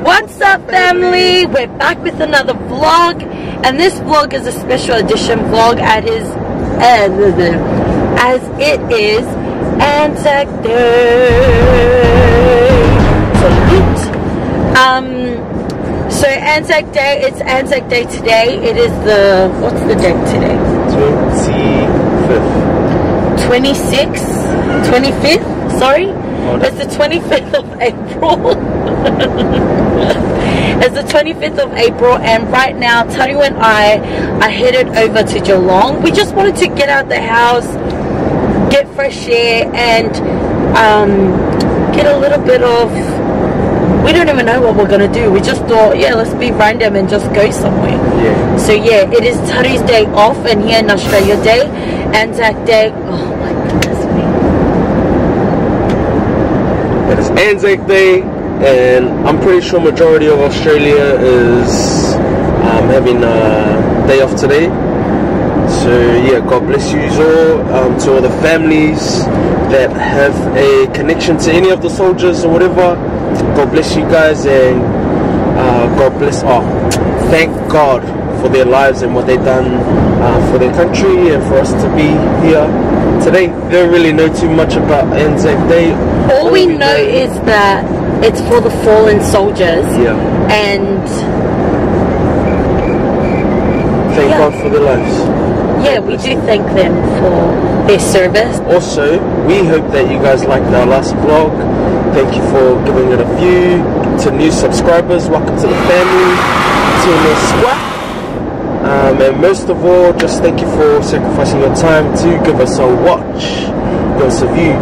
What's up, family? We're back with another vlog, and this vlog is a special edition vlog as it is Anzac Day. Salute. So Anzac Day, it's Anzac Day today. It is the, what's the date today? 25th, sorry. It's the 25th of April. It's the 25th of April, and right now Tadu and I are headed over to Geelong. We just wanted to get out the house, get fresh air, and get a little bit of, we don't even know what we're gonna do. We just thought, yeah, let's be random and just go somewhere. Yeah. So yeah, it is Tadu's day off, and here in Australia Day, Anzac Day. Oh my goodness me. It is Anzac Day, and I'm pretty sure majority of Australia is having a day off today. So yeah, God bless you all, to all the families that have a connection to any of the soldiers or whatever. God bless you guys, and God bless, thank God for their lives and what they've done for their country and for us to be here today. Don't really know too much about Anzac Day. All we know is that it's for the fallen soldiers. Yeah. And thank God for their lives. Yeah, we do thank them for their service. Also, we hope that you guys liked our last vlog. Thank you for giving it a view. To new subscribers, welcome to the family, Team Squad. And most of all, just thank you for sacrificing your time to give us a watch, give us a view.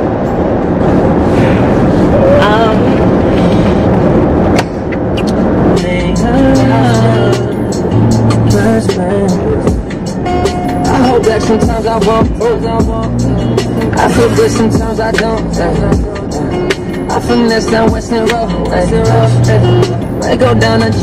I hope that sometimes I won't. I feel good, sometimes I don't. I finesse down Western Road. I go down a G.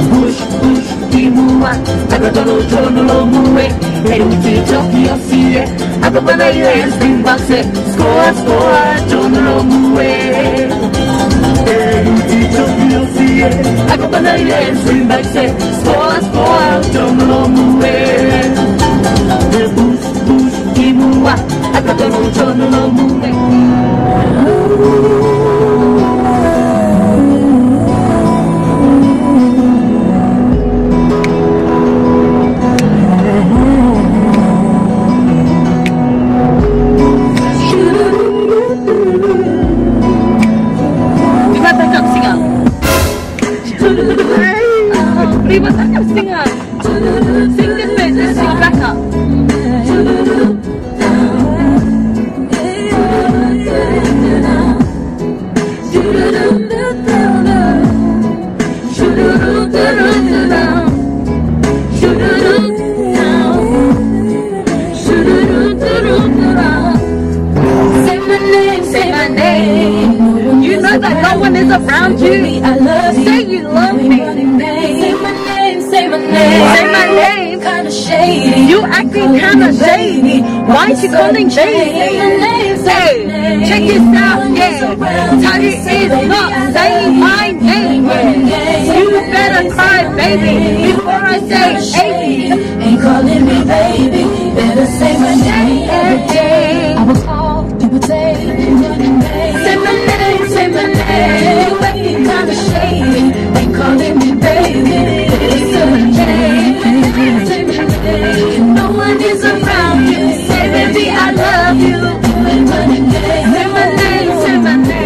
I go down a Moonway. Heading to Tokyo, see it. I go by the hands, bring back it. Score, John Moonway. Heading to Tokyo, see it. I go by the hands, bring back it. Score, John Moonway. I go down a John Moonway. Around you, say you love me. Say my name. Kinda shady. You acting kinda shady. Why aren't you calling baby? Hey, check this out, yeah. Tadu is not saying my name, yeah. You better cry, baby, before I say baby. Ain't calling me baby. Better say my name. I will call, people say my name. Say my name, say my name. You acting kinda shady. Ain't calling me baby. Say my name, say my name. No one is around you. Say baby I love you. Say my name, say my name, say my name.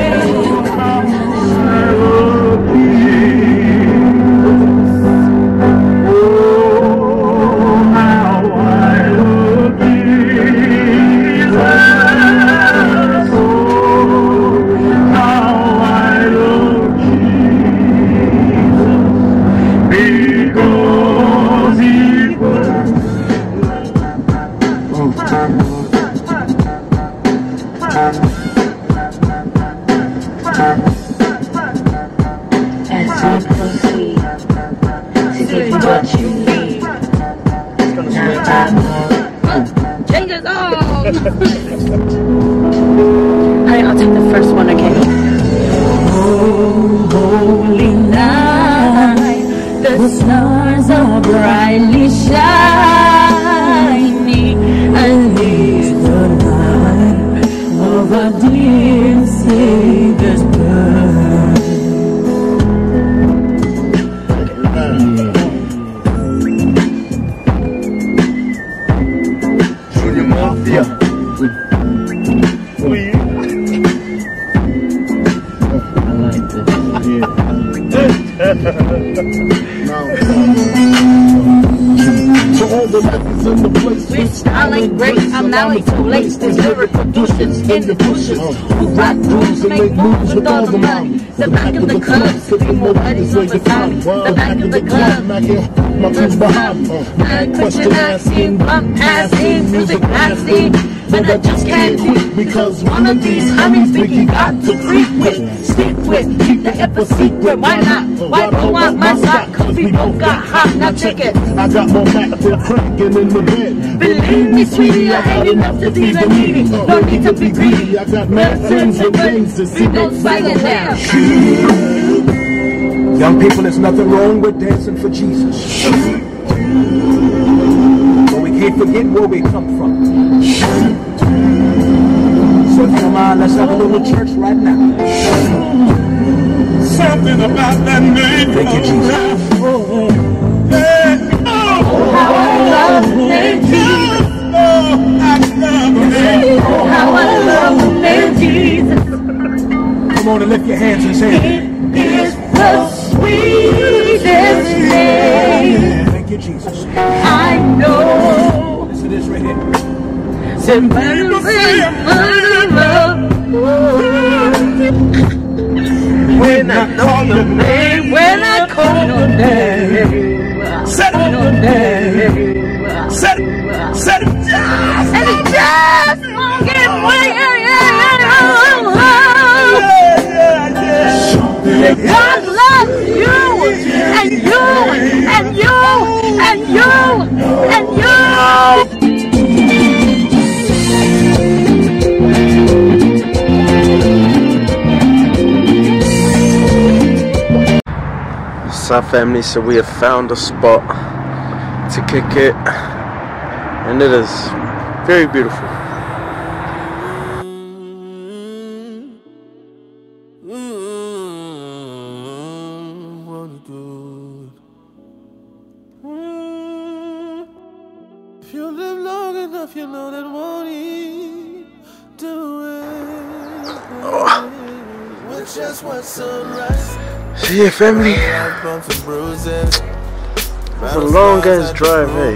Alright, I'll take the first one, okay? Holy night. the stars are brightly shining, and it's the light of our dear Savior's birth. Junior Mafia. To all the rappers in the place, Rich, styling great, I'm now into lace. There's lyrical douches in the bushes who rock grooves, make moves with all the money. The back of the club, sipping more weddings of the time. The back of the club, my crew's behind. question asking, bump passing, music blasting. But I just can't quit, because one of these homies think you got to creep with, stick with, keep the F a secret. Why not? Why don't want my sock? Cause we both got hot, now check it. I got more Mac than cracking in the bed. Believe me, sweetie, I ain't enough to be the needy. No need to be greedy. I got mad friends and things to see. Don't sing it now. Young people, there's nothing wrong with dancing for Jesus. But we can't forget where we come from. So if you don't mind, let's have a little church right now. Something about that name. Thank you, Jesus. How I love the name Jesus. How I love the name Jesus. Come on and lift your hands and say it. It is the sweetest name. Thank you, Jesus. I know. Listen to this right here. When I call your name, when I call your name, Set it, your name, set it, set it. and it just won't get away. God loves you, and you, and you, and you, and you. What's up, family? So we have found a spot to kick it, and it is very beautiful. If you live long enough, you know that won't he do it. With just one sunrise. So yeah, family, it's a long ass drive, hey.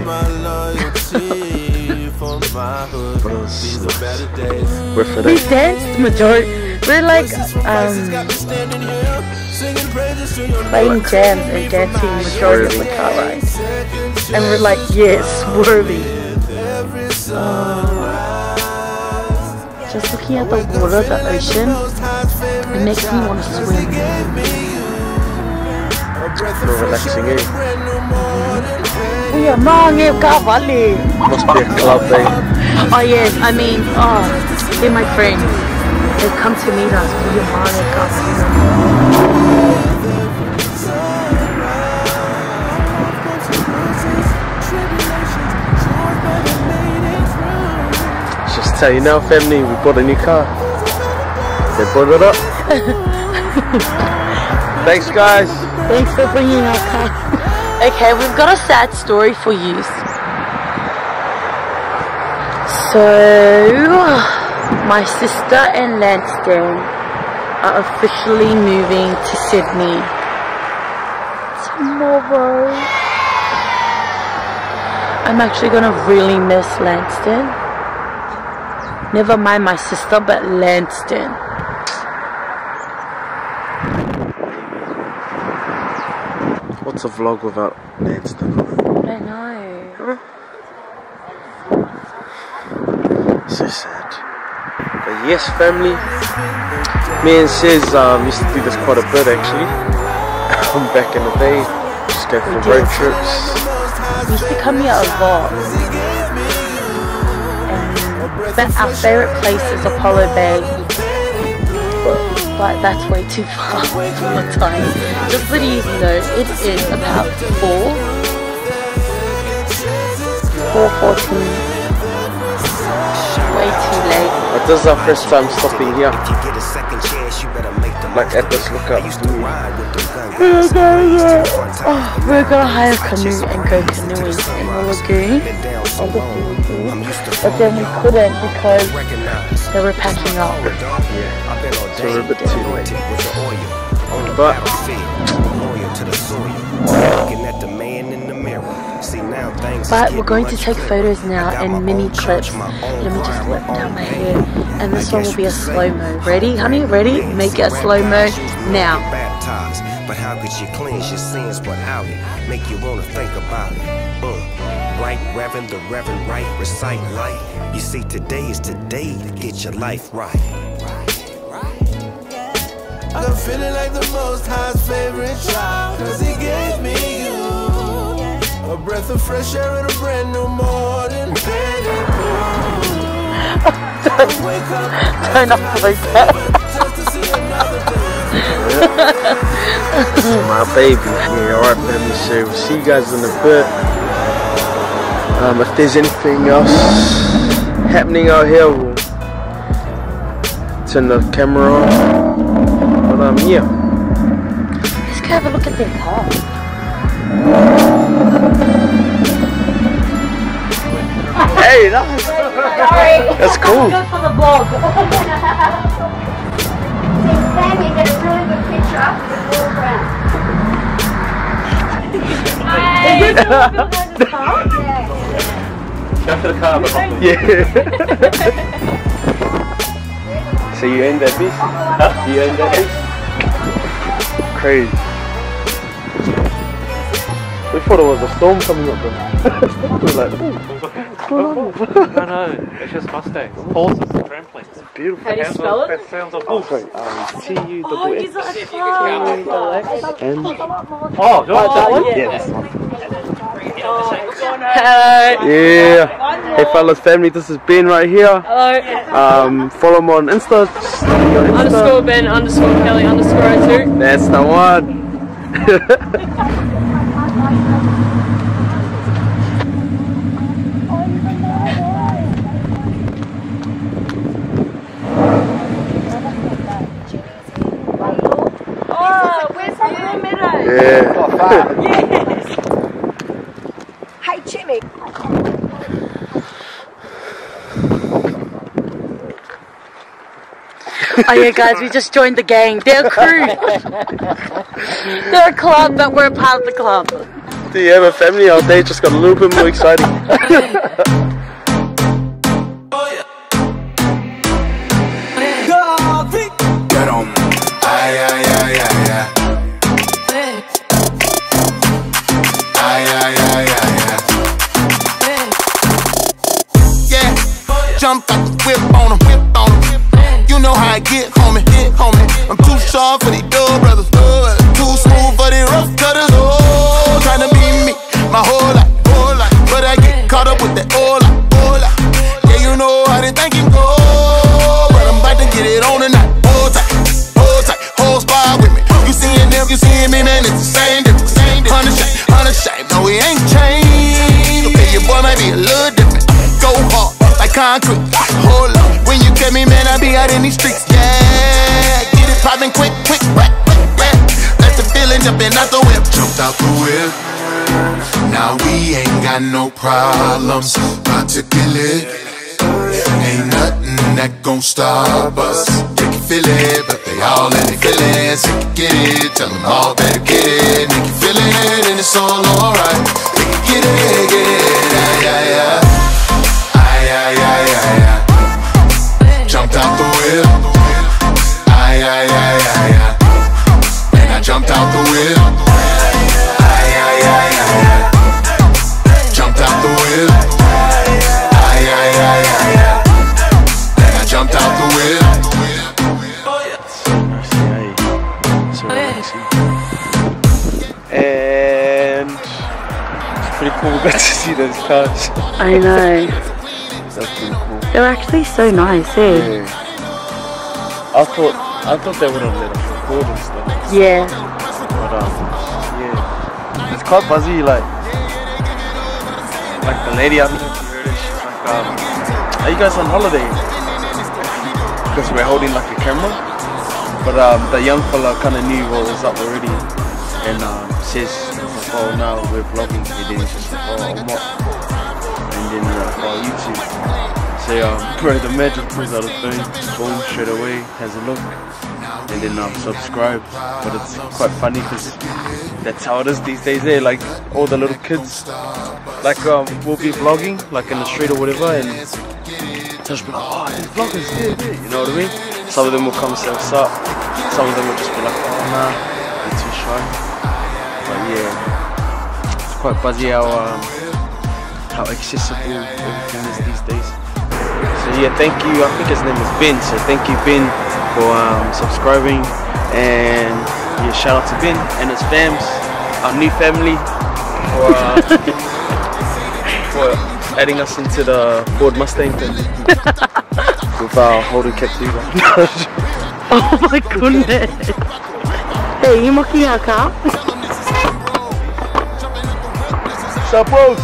We're for We that. danced majority. We're like playing jams and dancing majority of the car ride. And we're like, yes, swerving. Just looking at the water, the ocean, it makes me want to swim. Relaxing, eh? Yeah, man, Kavali. Must be a club, eh? Oh yes, I mean, they're my friends. They come to meet us. Just tell you now, family, we bought a new car. They brought it up. Thanks, guys. Thanks for bringing our car. Okay, we've got a sad story for you. So, my sister and Lanston are officially moving to Sydney tomorrow. I'm actually gonna really miss Lanston. Never mind my sister, but Lanston. What's a vlog without Lanston? I know. So sad. But yes, family, me and Sis used to do this quite a bit actually. Back in the day, just go for road trips. We used to come here a lot. But our favorite place is Apollo Bay. but that's way too far for the time. Just letting you know, it is about 4:14. Way too late. But this is our first time stopping here. Like at this lookout. We're gonna hire a canoe and go canoeing in the lagoon. But then we couldn't because they were packing up. Yeah, so we're a bit too late. But we're going to take photos now and mini clips. Let me just let down my hair. And this one will be a slow-mo. Ready, honey? Ready? Make it a slow-mo now. But how could you cleanse your sins without it? Make you wanna think about it. Right, Reverend, the Reverend, right, recite light. You see, today is today to get your life right. I'm feeling like the Most High's favorite child, 'cause he gave me you. A breath of fresh air and a brand new morning. Turn off like that. my baby. Yeah, alright family, so we'll see you guys in a bit. If there's anything else happening out here, we'll turn the camera on. But yeah. Let's go have a look at their car. Hey, nice. That's cool. Good for the vlog. Sammy did a really good picture with Will Brown. Is this the car? Go for the car, yeah. So you own that beast? Huh? You own that beast? Crazy. We thought it was a storm coming up, bro. We were like, ooh, what's going on? No, it's just Mustangs. Horses and trampolines. Beautiful. How do you spell it? That sounds of bullshit. T-U-X. Oh, he's like far. And Oh, that one? yeah, that's one. Hello. Yeah. Hey fellas, family, this is Ben right here. Hello. Follow him on Insta. Underscore Ben underscore Kelly underscore SATUU. That's the one. Oh, where's the meadow? Yeah. Yes. Hey, Jimmy. Oh yeah, guys, we just joined the gang. They're a crew. They're a club, but we're a part of the club. Do you have a family out there? Just got a little bit more exciting. Get on. Ay, ay, ay, ay, ay. Ay, ay, ay, ay, ay. Yeah, jump out the whip on 'em, You know how I get, homie, I'm too sharp for these dub brothers, too smooth for these rough cutters. Oh, trying to be me, my whole life, but I get caught up with that all life. Yeah, you know how they think it go, but I'm about to get it on tonight. Hold tight, whole spot with me. You seeing them, you seeing me, man, it's the same difference. 100 shame, no, we ain't changed. Okay, your boy might be a little different. Go hard, like concrete, hold up. When you get me, man, I be out in these streets, yeah. Get it poppin' quick, yeah. That's the feeling, jumping out the whip. Jumped out the whip. Now we ain't got no problems, particularly. Ain't nothing that gon' stop us. They can feel it, but they all in their feelings. They can get it, tell them all better get it. They can feel it, and it's all alright. They can get it, yeah. Ay, ay, ay, ay, ay. Jumped out the whip. Ay, ay, ay, ay, ay. And I jumped out the whip. Ay, ay, ay, ay, ay. Jumped out the whip. Ay, ay, ay, ay, ay. And I jumped out the whip. And it's pretty cool, we got to see those cars. I know. That's pretty cool. They're actually so nice, eh? Yeah. I thought I thought they would have let us record and stuff. Yeah. But yeah, it's quite buzzy. Like the lady, I don't know if you heard it. She's like, "Are you guys on holiday?" Because we're holding like a camera. But the young fella kind of knew what was up already, and says, "Oh, now we're vlogging." And then he's just like, "Oh, I'm what?" And then oh, YouTube. So bro, the magic pulls out his phone, boom, straight away, has a look, and then subscribe. But it's quite funny because that's how it is these days. Like all the little kids, like we'll be vlogging like in the street or whatever, and just be like, "Oh, these vloggers, yeah, you know what I mean?" Some of them will come and say what's up. Some of them will just be like, "Oh nah, they're too shy." But yeah, it's quite buzzy how accessible everything is these days. So yeah, thank you. I think his name is Ben. So thank you, Ben, for subscribing, and yeah, shout out to Ben and his fams, our new family, for adding us into the Ford Mustang thing with our holding captiva. Oh my goodness! Hey, you mocking our car? Sup, bros?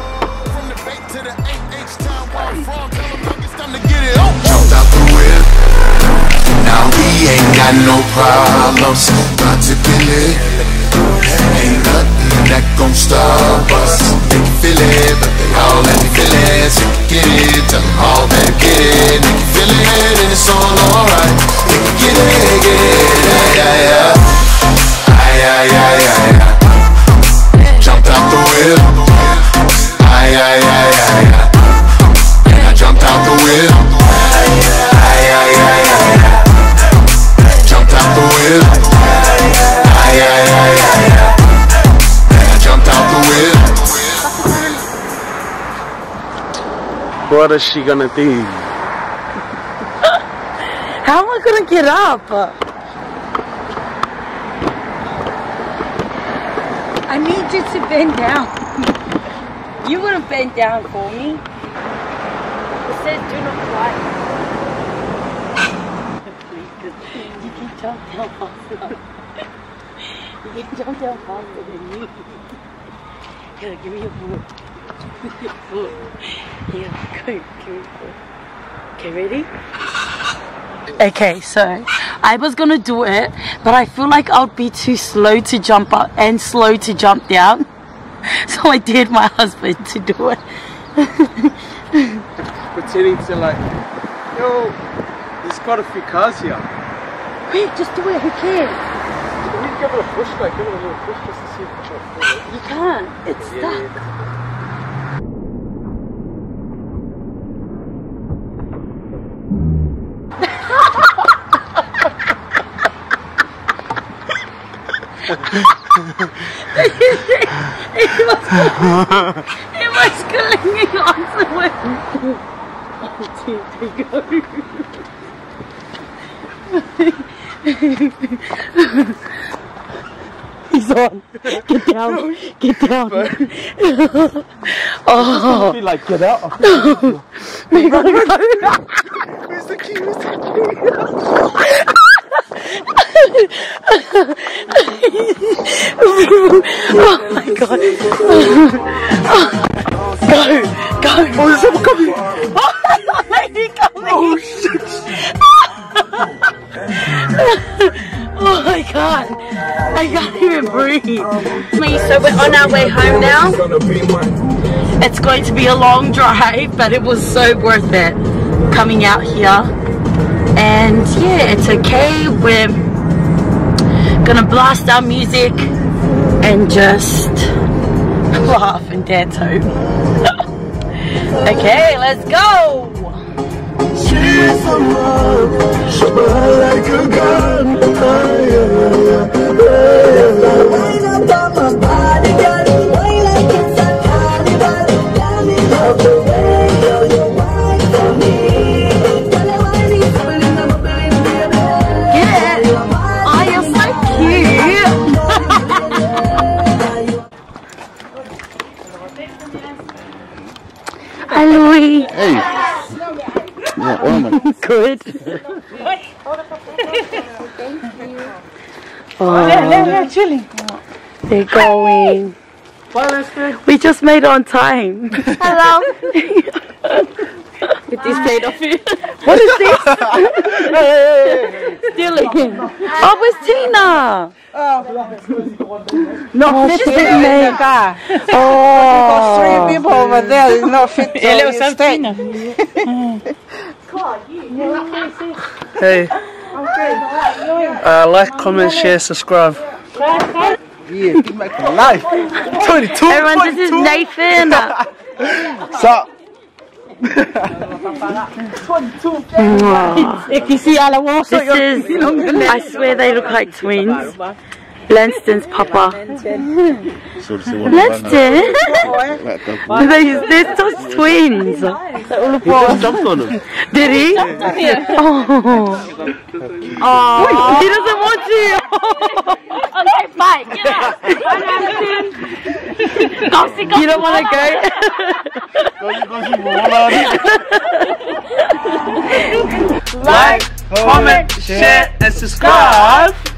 Jumped out the whip. Now we ain't got no problems. Practically, ain't nothing that gon' stop us. They can feel it, but they all let me feel it. So get it, tell them all that get it. They can feel it, and it's all alright. They can get it, yeah. Jumped out the whip. And I jumped out the whip. Jumped out the whip. And I jumped out the whip. What is she gonna do? How am I gonna get up? I need you to bend down. You wouldn't bend down for me. It said do not fly. Please, you can jump down faster. You can jump down faster than me. Here, give me your foot. Give me your foot. Here, go, give me your foot. Okay, ready? Okay, so I was gonna do it, but I feel like I'll be too slow to jump up and slow to jump down. So I dared my husband to do it. Pretending to like, yo, there's quite a few cars here. Wait, just do it, who cares? Can you give it a push, like give it a little push just to see if it's like, you can't, it's stuck. It was clinging onto it. 1, 2, 3, go. He's on. Get down. Get down. Oh. Be like, get out. We gotta go. Where's the key? Where's the key? Oh my god. Go. Go. Oh, there's someone coming. Oh, lady coming. Oh shit. Oh my god, I can't even breathe. So we're on our way home now. It's going to be a long drive, but it was so worth it coming out here. And yeah, it's okay. We're gonna blast our music and just laugh and dance home. Okay, let's go. She's a love, she burn like a gun. Wind up on my body, girl. Wine like it's a carnival. Tell me love the way you wine for me. Yeah, oh, you're so cute. Hi, Louis. Hey. Yeah, Good. Oh, chilling. they're going. We just made it on time. Hello. With this plate of food. What is this? Stealing. Oh, where's Tina? No, she's fit been in made. the car. Oh. 3 people over there is not fit to stay. Hey. Like, comment, share, subscribe. Yeah, keep making life. 22. Everyone, this is Nathan. What's up? This is, I swear they look like twins. Lanston's papa. Lanston? They're such twins. He just jumped on him. Did he? Oh. He doesn't want to. Okay, fine. You don't want to go? Like, comment, share, and subscribe.